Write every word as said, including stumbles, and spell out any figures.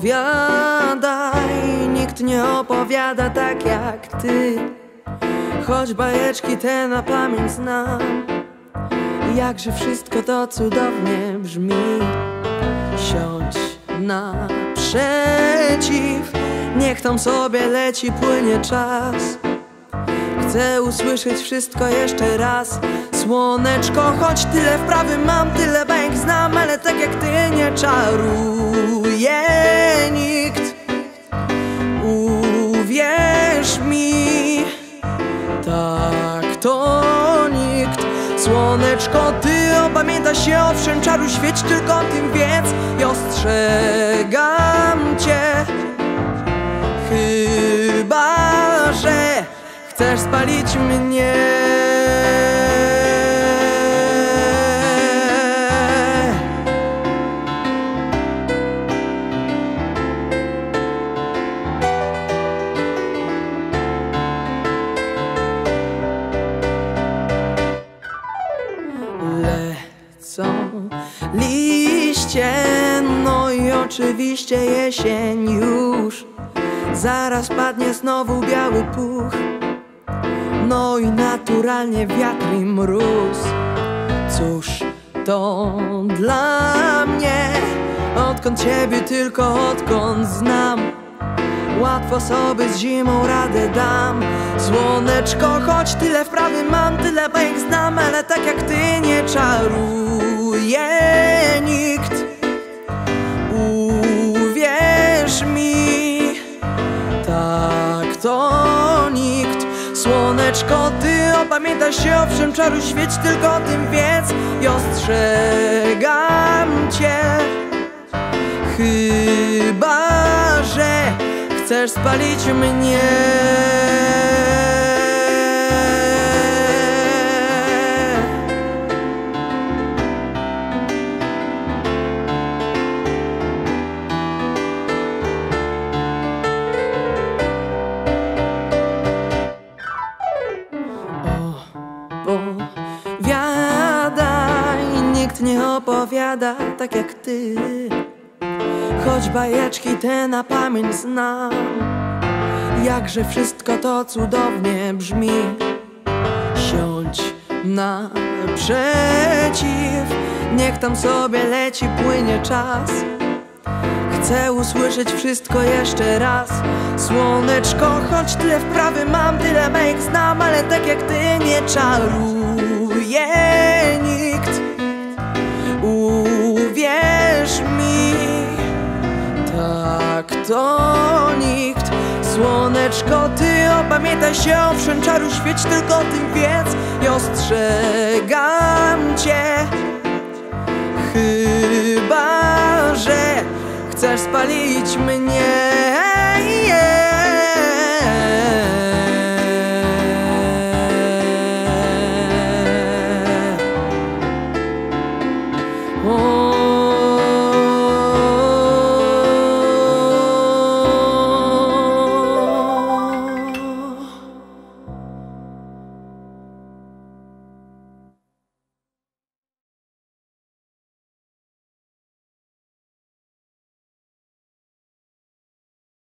opowiadaj, nikt nie opowiada tak jak ty. Choć bajeczki te na pamięć znam, jakże wszystko to cudownie brzmi. Siądź naprzeciw, niech tam sobie leci, płynie czas. Chcę usłyszeć wszystko jeszcze raz. Słoneczko, choć tyle wprawy mam, tyle bajek znam, ale tak jak ty nie czaruje nikt. Uwierz mi, tak to nikt. Słoneczko, ty opamiętasz się, owszem, czaru świeć, tylko o tym wiedz i ostrzegam cię. Chyba że chcesz spalić mnie. Lecą liście, no i oczywiście jesień już. Zaraz padnie znowu biały puch, no i naturalnie wiatr i mróz. Cóż to dla mnie, odkąd ciebie tylko odkąd znam, łatwo sobie z zimą radę dam. Słoneczko, choć tyle wprawy mam, tyle bajek znam, ale tak jak ty nie czaruje nikt. Uwierz mi, tak to nikt. Słoneczko, ty opamiętasz się, owszem, czaru świeć, tylko o tym wiedz i ostrzegam cię. Chyba że chcesz spalić mnie. Opowiadaj, nikt nie opowiada tak jak ty. Choć bajeczki te na pamięć znam, jakże wszystko to cudownie brzmi. Siądź naprzeciw, niech tam sobie leci, płynie czas. Chcę usłyszeć wszystko jeszcze raz. Słoneczko, choć tyle wprawy mam, tyle bajek znam, ale tak jak ty nie czaruje nikt. Uwierz mi, tak to nikt. Słoneczko, ty opamiętaj się, owszem, czaru świeć, tylko o tym wiedz i ostrzegam cię. Chyba że chcesz spalić mnie.